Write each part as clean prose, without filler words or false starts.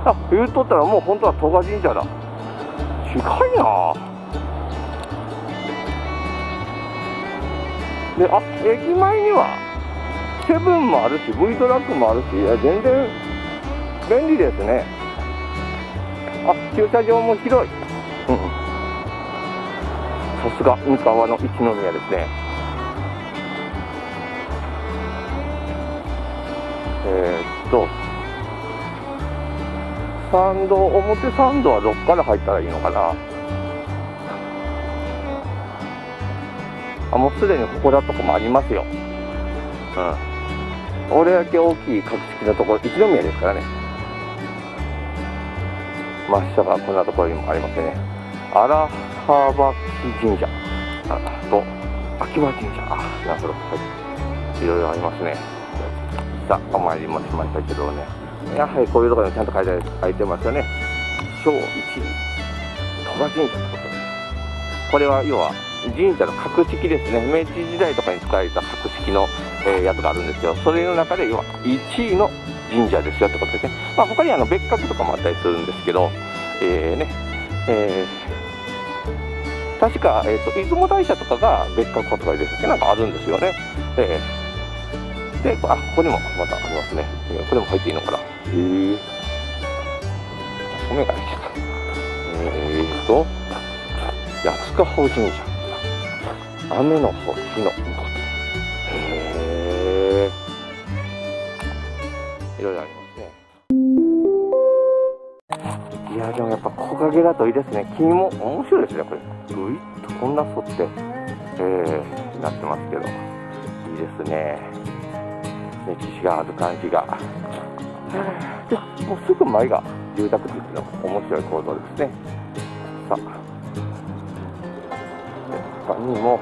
あ、言うとったらもう本当は戸賀神社だ。近いな。で、あ、駅前にはセブンもあるし V トラックもあるし、いや全然便利ですね。あ、駐車場も広い。うん、さすが三河の一宮ですね。参道、表参道はどっから入ったらいいのかな。あ、もうすでにここだとこもありますよ。うん。俺だけ大きい格式のところ、一宮ですからね。真下がこんなところにもありますね。荒浜神社と秋葉神社。あ、なるほど。はい。いろいろありますね。さあ、お参りもしましたけどね。やはりこういうところにちゃんと書いてますよね。小一鳥羽神社ってことです。これは要は神社の格式ですね。明治時代とかに使われた格式の、やつがあるんですよ。それの中で要は1位の神社ですよってことですね。まあ他に別格とかもあったりするんですけど、確か、出雲大社とかが別格とかでしたっけ、なんかあるんですよね。で、あ、ここにもまたありますね。これも入っていいのかな。正面から来ちゃった。安川神社。雨の日の御事。いろいろありますね。いや、でもやっぱ木陰だといいですね。木も面白いですね、これ。ぐいっとこんな沿って、なってますけど。いいですね。歴史がある感じが。で、もうすぐ前が住宅地の面白い構造ですね。さあ、他にも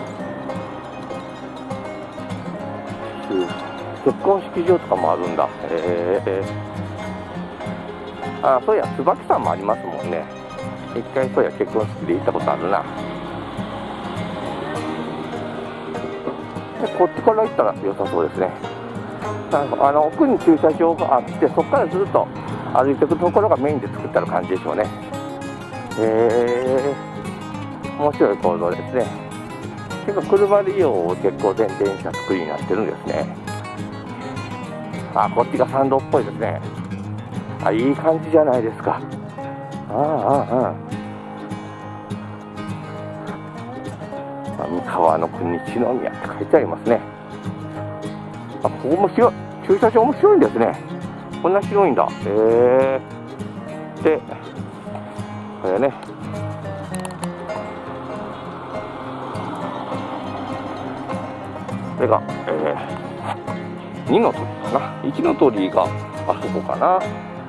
結婚式場とかもあるんだ。あ、そういや椿さんもありますもんね。一回そういや結婚式で行ったことあるな。で、こっちから行ったら良さそうですね。奥に駐車場があって、そこからずっと歩いていくところがメインで作ってある感じでしょうね。面白い構造ですね。結構車利用を結構前提にした作りになってるんですね。あ、こっちが参道っぽいですね。あ、いい感じじゃないですか。三河の国一宮って書いてありますね。あ、ここも広い。駐車場も広いんですね。こんな広いんだ。で、これね。これが、2の鳥かな。1の鳥があそこかな。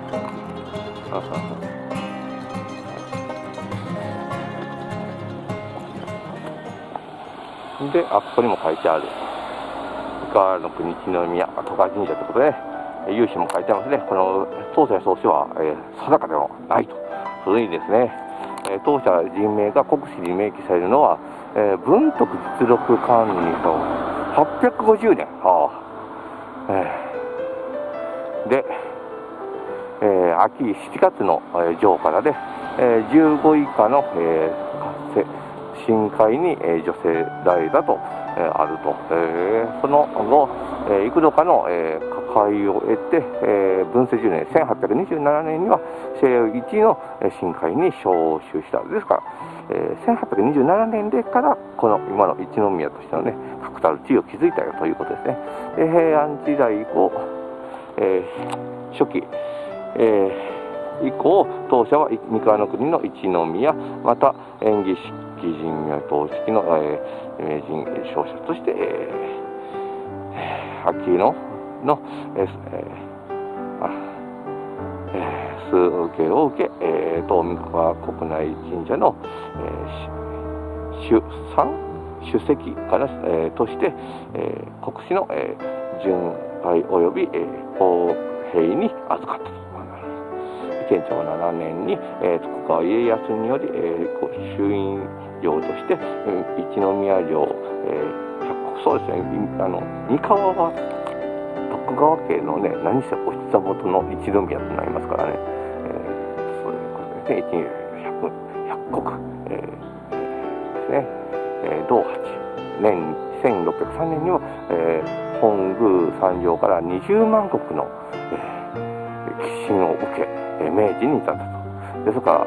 で、あ、ここにも書いてある。三河の国一宮戸賀神社ということで、有志も書いてますね。この当社創始は、定かではないと。古いですね。当社人名が国史に明記されるのは、文徳実録管理の850年。で、秋7月の上からで、15以下の、深海に除せられたと、あると。その後、幾度かの、火海を得て、文政10年1827年には西洋一の深海に招集した。ですから、1827年でからこの今の一宮としてのね確たる地位を築いたよということですね。平安時代以降、初期、以降当社は三河の国の一宮また延喜式神明当式の、名人商社として、秋の数受けを受け、東三河国内神社の、主席から、として、国司の、巡拝及び、公平に預かったと。建長7年に、徳川家康により、衆院領として、一宮領、そうですね、三河は徳川家のね、何せお膝元の一宮となりますからね。 ですね、1、100石、ですね、道八年1603年には、本宮参上から20万石の、寄進を受け、明治に至ったと。ですから、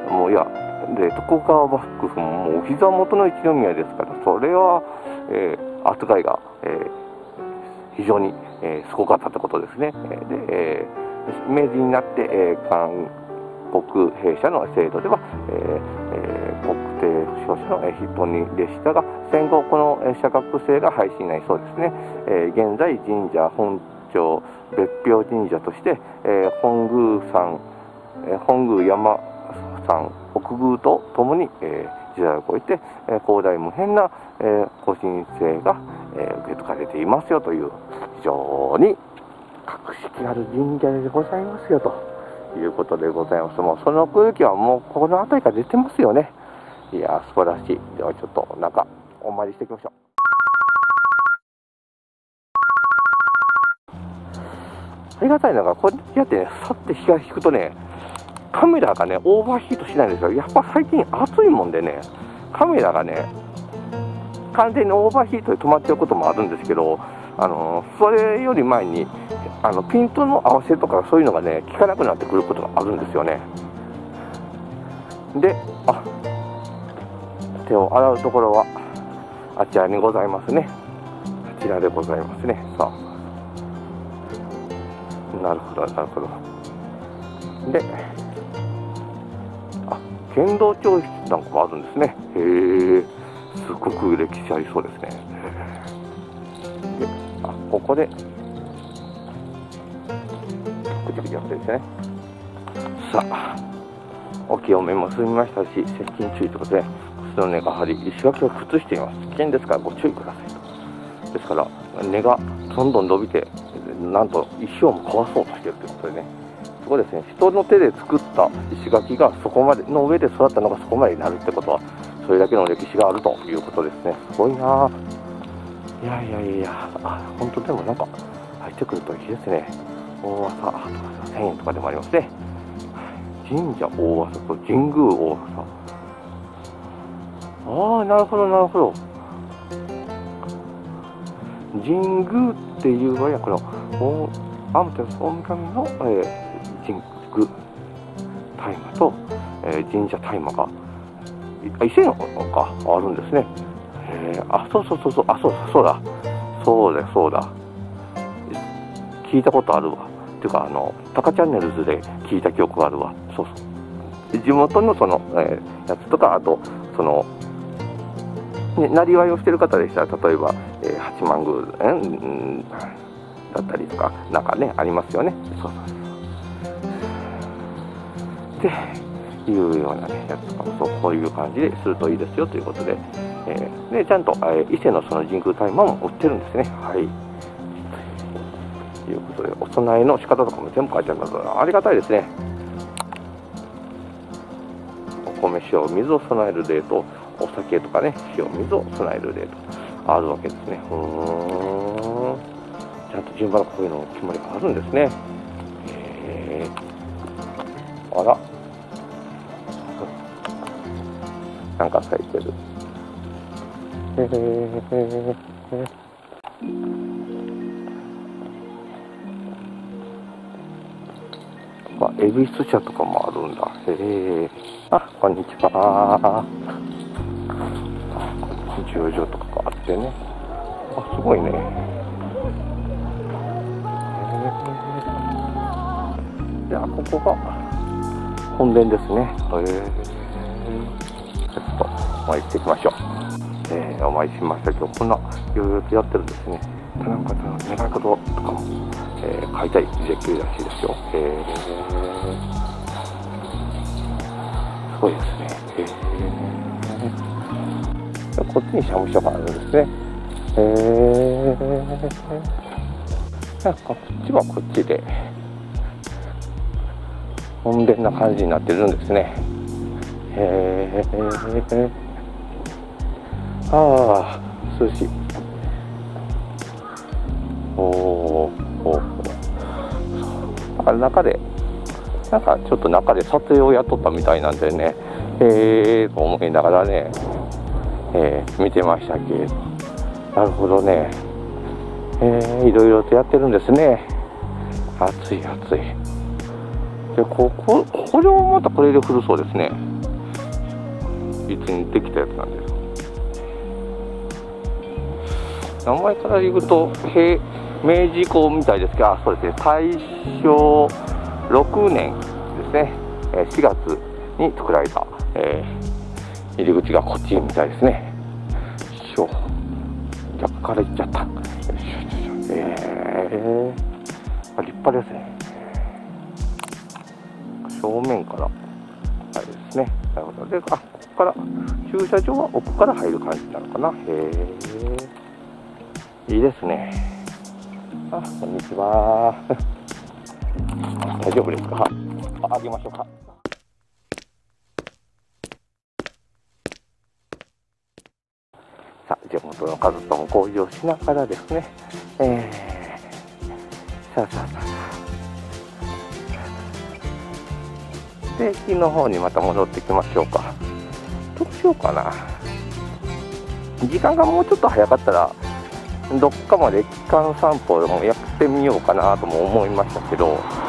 もういやで徳川幕府ももうお膝元の一宮ですから、それは、扱いが、非常に、すごかったということですね。で、明治になって、韓国弊社の制度では、国定負傷者の筆頭にでしたが、戦後この社格制が廃止になりそうですね。現在神社本庁別表神社として、本宮山山北宮とともに、時代を超えて、広大無辺な、ご神聖が、受け継がれていますよという、非常に格式ある神社でございますよということでございます。もうその空気はもうこの辺りから出てますよね。いや素晴らしい。ではちょっとなんかお参りしていきましょう。ありがたいのがこうやってね、さって日が引くとね、カメラがねオーバーヒートしないんですよ。やっぱ最近暑いもんでね、カメラがね完全にオーバーヒートで止まってることもあるんですけど、それより前にピントの合わせとかそういうのがね効かなくなってくることがあるんですよね。で、手を洗うところはあちらにございますね。あちらでございますね。さあ、なるほどなるほど。で、剣道教室なんかもあるんですね。へえ、すごく歴史ありそうですね。で、ここでくじくじやってですね。さあ、お清めも済みましたし、接近注意ということで、靴の根が張り、石垣を崩しています。危険ですからご注意くださいと。ですから根がどんどん伸びて、なんと石をも壊そうとしているということでね。そこですね、人の手で作った石垣がそこまでの上で育ったのがそこまでになるってことは、それだけの歴史があるということですね。すごいな。いや本当でもなんか入ってくるといいですね。大朝とか1000円とかでもありますね。神社大朝と神宮大朝。なるほどなるほど。神宮っていうのはこの天照大神の、神宮大麻と、神社大麻が伊勢のがあるんですね。そうだ。聞いたことあるわ。っていうかタカチャンネルズで聞いた記憶があるわ。そう地元のその、やつとか、あとそのなりわいをしてる方でしたら、例えば、八幡宮、だったりとかなんかねありますよね。そうっていうような、ね、やつとかもこういう感じでするといいですよということで、でちゃんと、伊勢のその神宮大麻も売ってるんですね。はい。ということでお供えの仕方とかも全部書いてありますから、ありがたいですね。お米塩水を備える例と、お酒とかね塩水を備える例とあるわけですね。ちゃんと順番のこういうの決まりがあるんですね。あら、なんか書いてる。恵比寿茶とかもあるんだ。こんにちは。駐車場とかがあってね。すごいね。じゃあここが本殿ですね。ちょっとお参りしていきましょう。お参りしましたけど、こんないろいろとやってるんですね。なんか願い事とかも、書いたりできるらしいですよ。すごいですね。こっちに社務所があるんですね。こっちはこっちで本殿な感じになってるんですね。涼しい。中でなんかちょっと中で撮影をやっとったみたいなんでね、と思いながらね、見てましたけど、なるほどね、いろいろとやってるんですね。暑い暑い。で、これもまたこれで古そうですね。いつにできたやつなんです。名前から言うと明治以降みたいですが、そうですね、大正6年ですね、4月に作られた、入り口がこっちみたいですね。逆から行っちゃった。立派ですね。正面からあれですね。なるほど。で、ここから駐車場は奥から入る感じなのかな。いいですね。こんにちは。大丈夫ですか？開けましょうか。さあ、地元の方とも交流をしながらですね、さあ。で、駅の方にまた戻ってきましょうか。どうしようかな。時間がもうちょっと早かったら、どっかまで期間散歩でもやってみようかなとも思いましたけど、